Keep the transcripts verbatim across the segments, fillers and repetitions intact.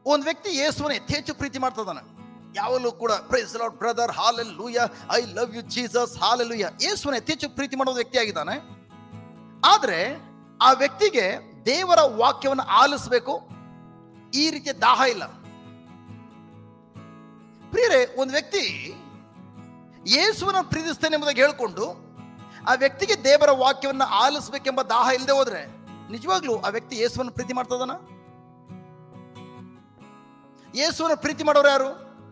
ಒಂದು ವ್ಯಕ್ತಿ ಯೇಸುವನ್ನ ಯಥೇಚ್ಛ ಪ್ರೀತಿ ಮಾಡ್ತದಾನ, ಯಾವಾಗಲೂ ಕೂಡ praise lord brother, hallelujah, I love you Jesus, hallelujah, ಯೇಸುವನ್ನ ಯಥೇಚ್ಛ ಪ್ರೀತಿ ಮಾಡೋ ವ್ಯಕ್ತಿ ಆಗಿದ್ದಾನೆ. ಆದ್ರೆ ಆ ವ್ಯಕ್ತಿಗೆ ದೇವರ ವಾಕ್ಯವನ್ನು ಆಲಿಸಬೇಕು ಈ ರೀತಿಯ ದಾಹ ಇಲ್ಲ. ಪ್ರಿಯರೇ, ಒಂದು ವ್ಯಕ್ತಿ ಯೇಸುವನ್ನ ಪ್ರೀತಿಸ್ತೇನೆ ಎಂಬುದಾಗಿ ಹೇಳ್ಕೊಂಡು ಆ ವ್ಯಕ್ತಿಗೆ ದೇವರ ವಾಕ್ಯವನ್ನು ಆಲಿಸಬೇಕೆಂಬ ದಾಹ ಇಲ್ಲದೆ ಹೋದ್ರೆ ನಿಜವಾಗ್ಲೂ ಆ ವ್ಯಕ್ತಿ ಯೇಸುವನ್ನು ಪ್ರೀತಿ ಮಾಡ್ತದನ? ಯೇಸುವನ್ನು ಪ್ರೀತಿ ಮಾಡೋರು ಯಾರು?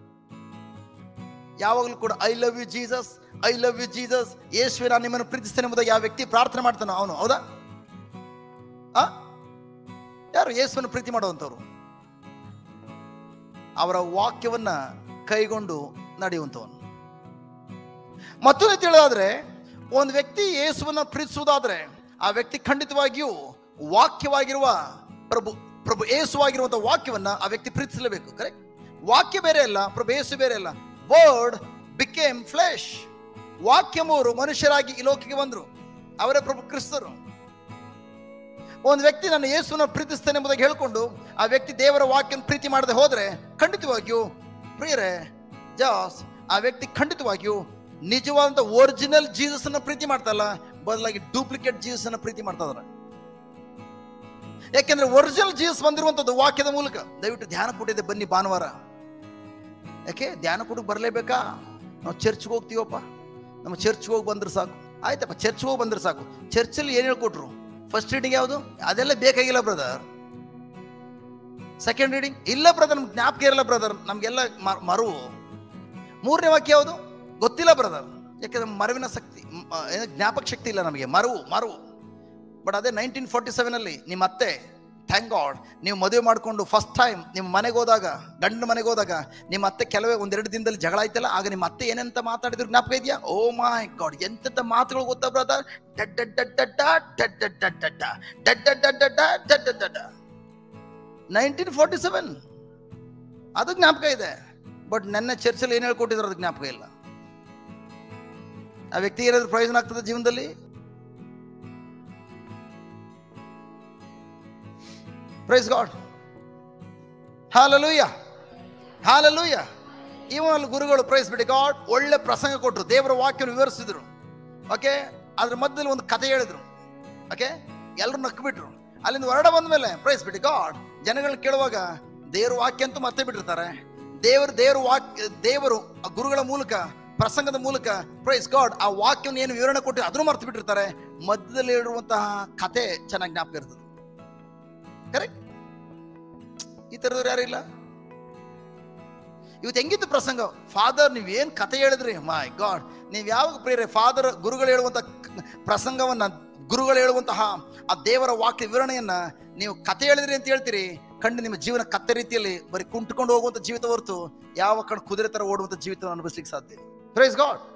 ಯಾವಾಗಲೂ ಕೂಡ I love you Jesus, I love you Jesus, ಯೇಸುವೆ ನಾನು ನಿಮ್ಮನ್ನು ಪ್ರೀತಿಸ್ತೇನೆ ಎಂಬುದಾಗಿ ಯಾವ ವ್ಯಕ್ತಿ ಪ್ರಾರ್ಥನೆ ಮಾಡ್ತಾನೋ ಅವನು, ಹೌದಾ? ಆ ಯಾರು ಯೇಸುವನ್ನು ಪ್ರೀತಿ ಮಾಡುವಂಥವ್ರು? ಅವರ ವಾಕ್ಯವನ್ನ ಕೈಗೊಂಡು ನಡೆಯುವಂಥವನು. ಮತ್ತೊಂದು ತಿಳಿದಾದ್ರೆ, ಒಂದು ವ್ಯಕ್ತಿ ಯೇಸುವನ್ನ ಪ್ರೀತಿಸುವುದಾದ್ರೆ ಆ ವ್ಯಕ್ತಿ ಖಂಡಿತವಾಗಿಯೂ ವಾಕ್ಯವಾಗಿರುವ ಪ್ರಭು ಪ್ರಭು ಯೇಸುವಾಗಿರುವಂಥ ವಾಕ್ಯವನ್ನ ಆ ವ್ಯಕ್ತಿ ಪ್ರೀತಿಸಲೇಬೇಕು. ಕರೆಕ್ಟ್? ವಾಕ್ಯ ಬೇರೆ ಅಲ್ಲ, ಪ್ರಭು ಯೇಸು ಬೇರೆ ಅಲ್ಲ. Word became flesh. ವಾಕ್ಯಮೂರು ಮನುಷ್ಯರಾಗಿ ಈ ಲೋಕಕ್ಕೆ ಬಂದರು, ಅವರೇ ಪ್ರಭು ಕ್ರಿಸ್ತರು. ಒಂದು ವ್ಯಕ್ತಿ ನಾನು ಯೇಸುವನ್ನು ಪ್ರೀತಿಸ್ತೇನೆ ಎಂಬುದಾಗಿ ಹೇಳ್ಕೊಂಡು ಆ ವ್ಯಕ್ತಿ ದೇವರ ವಾಕ್ಯವನ್ನು ಪ್ರೀತಿ ಮಾಡದೆ ಹೋದ್ರೆ ಖಂಡಿತವಾಗಿಯೂ ಪ್ರಿಯರೇ ಜಾಸ್ ಆ ವ್ಯಕ್ತಿ ಖಂಡಿತವಾಗಿಯೂ ನಿಜವಾದಂತ ಒರಿಜಿನಲ್ ಜೀಸಸ್ ಅನ್ನ ಪ್ರೀತಿ ಮಾಡ್ತಲ್ಲ, ಬದಲಾಗಿ ಡೂಪ್ಲಿಕೇಟ್ ಜೀಸಸ್ ಅನ್ನ ಪ್ರೀತಿ ಮಾಡ್ತಾ ಇದಾರೆ. ಯಾಕೆಂದ್ರೆ ಒರಿಜಿನಲ್ ಜೀಸಸ್ ಬಂದಿರುವಂತದ್ದು ವಾಕ್ಯದ ಮೂಲಕ. ದಯವಿಟ್ಟು ಧ್ಯಾನ ಕೊಟ್ಟಿದೆ ಬನ್ನಿ ಭಾನುವಾರ. ಯಾಕೆ ಧ್ಯಾನ ಕೊಡಕ್ಕೆ ಬರಲೇಬೇಕಾ? ನಾವು ಚರ್ಚ್ಗೆ ಹೋಗ್ತೀವಪ್ಪ, ನಮ್ಮ ಚರ್ಚ್ಗೆ ಹೋಗಿ ಬಂದ್ರೆ ಸಾಕು. ಆಯ್ತಪ್ಪ, ಚರ್ಚ್ಗೆ ಹೋಗಿ ಬಂದ್ರೆ ಸಾಕು. ಚರ್ಚಲ್ಲಿ ಏನ್ ಹೇಳ್ಕೊಟ್ರು? ಫಸ್ಟ್ ರೀಡಿಂಗ್ ಯಾವುದು? ಅದೆಲ್ಲ ಬೇಕಾಗಿಲ್ಲ ಬ್ರದರ್. ಸೆಕೆಂಡ್ ರೀಡಿಂಗ್ ಇಲ್ಲ ಬ್ರದರ್, ನಮ್ಗೆ ಜ್ಞಾಪಕ ಇರಲ್ಲ ಬ್ರದರ್, ನಮ್ಗೆಲ್ಲ ಮರುವು. ಮೂರನೇ ವಾಕ್ಯ ಯಾವುದು? ಗೊತ್ತಿಲ್ಲ ಬ್ರದರ್. ಯಾಕೆಂದ್ರೆ ಮರುವಿನ ಶಕ್ತಿ, ಜ್ಞಾಪಕ ಶಕ್ತಿ ಇಲ್ಲ ನಮಗೆ. ಮರುವು ಮರುವು ಬಟ್ ಅದೇ ನೈನ್ಟೀನ್ ಫಾರ್ಟಿ ಸೆವೆನ್ ಅಲ್ಲಿ ನಿಮ್ಮ ಅತ್ತೆ, ಥ್ಯಾಂಕ್ ಗಾಡ್, ನೀವು ಮದುವೆ ಮಾಡಿಕೊಂಡು ಫಸ್ಟ್ ಟೈಮ್ ನಿಮ್ಮ ಮನೆಗೆ ಹೋದಾಗ, ಗಂಡ ಮನೆಗೆ ಹೋದಾಗ ನಿಮ್ಮ ಅತ್ತೆ ಕೆಲವೇ ಒಂದೆರಡು ದಿನದಲ್ಲಿ ಜಗಳ ಆಯ್ತಲ್ಲ, ಆಗ ನಿಮ್ಮ ಅತ್ತೆ ಏನಂತ ಮಾತಾಡಿದ್ರು ಜ್ಞಾಪಕ ಇದೆಯಾ? ಓ ಮೈ ಗಾಡ್, ಎಂತೆಂತ ಮಾತುಗಳು ಗೊತ್ತಾ ಬ್ರದರ್? ನೈನ್ಟೀನ್ ಫಾರ್ಟಿ ಸೆವೆನ್ ಅದು ಜ್ಞಾಪಕ ಇದೆ. ಬಟ್ ನನ್ನ ಚರ್ಚಲ್ಲಿ ಏನ್ ಹೇಳ್ಕೊಟ್ಟಿದ್ರು ಅದು ಜ್ಞಾಪಕ ಇಲ್ಲ. ಆ ವ್ಯಕ್ತಿ ಏನಾದ್ರು ಪ್ರಯೋಜನ ಆಗ್ತದೆ ಜೀವನದಲ್ಲಿ? Praise God, hallelujah, hallelujah. ಇವನಲ್ಲಿ ಗುರುಗಳು ಪ್ರೈಸ್ ಬಿಡಿ ಗಾಡ್ ಒಳ್ಳೆ ಪ್ರಸಂಗ ಕೊಟ್ಟರು, ದೇವರ ವಾಕ್ಯವನ್ನು ವಿವರಿಸಿದ್ರು. ಓಕೆ, ಅದ್ರ ಮಧ್ಯದಲ್ಲಿ ಒಂದು ಕಥೆ ಹೇಳಿದ್ರು. ಓಕೆ, ಎಲ್ಲರೂ ನಕ್ಬಿಟ್ರು. ಅಲ್ಲಿಂದ ಹೊರಡ ಬಂದ ಮೇಲೆ ಪ್ರೈಸ್ ಬಿಡಿ ಗಾಡ್ ಜನಗಳನ್ನ ಕೇಳುವಾಗ ದೇವ್ರ ವಾಕ್ಯ ಅಂತೂ ಮತ್ತೆ ಬಿಟ್ಟಿರ್ತಾರೆ. ದೇವರು ದೇವ್ರ ವಾಕ್ಯ ದೇವರು ಗುರುಗಳ ಮೂಲಕ ಪ್ರಸಂಗದ ಮೂಲಕ ಪ್ರೈಸ್ ಗಾಡ್ ಆ ವಾಕ್ಯವನ್ನು ಏನು ವಿವರಣೆ ಕೊಟ್ಟು ಅದನ್ನು ಮರ್ತು ಬಿಟ್ಟಿರ್ತಾರೆ. ಮಧ್ಯದಲ್ಲಿ ಇರುವಂತಹ ಕಥೆ ಚೆನ್ನಾಗಿ ಜ್ಞಾಪಕ ಇರ್ತದೆ. ಕರೆಕ್ಟ್? ಈ ತರದವ್ರು ಯಾರು ಇಲ್ಲ. ಇವತ್ತು ಹೆಂಗಿತ್ತು ಪ್ರಸಂಗ? ಫಾದರ್ ನೀವೇನ್ ಕಥೆ ಹೇಳಿದ್ರಿ, ಮೈ ಗಾಡ್. ನೀವ್ ಯಾವಾಗ ಪ್ರೇರೆ ಫಾದರ್ ಗುರುಗಳು ಹೇಳುವಂತ ಪ್ರಸಂಗವನ್ನ, ಗುರುಗಳು ಹೇಳುವಂತಹ ಆ ದೇವರ ವಾಕ್ಯ ವಿವರಣೆಯನ್ನ ನೀವು ಕಥೆ ಹೇಳಿದ್ರಿ ಅಂತ ಹೇಳ್ತೀರಿ, ಕಂಡು ನಿಮ್ಮ ಜೀವನ ಕತ್ತೆ ರೀತಿಯಲ್ಲಿ ಬರೀ ಕುಂಟ್ಕೊಂಡು ಹೋಗುವಂತ ಜೀವಿತ ಹೊರತು ಯಾವ ಕಡೆ ಕುದುರೆ ತರ ಓಡುವಂತ ಜೀವಿತ ಅನುಭವಿಸ್ಲಿಕ್ಕೆ ಸಾಧ್ಯ. Praise god.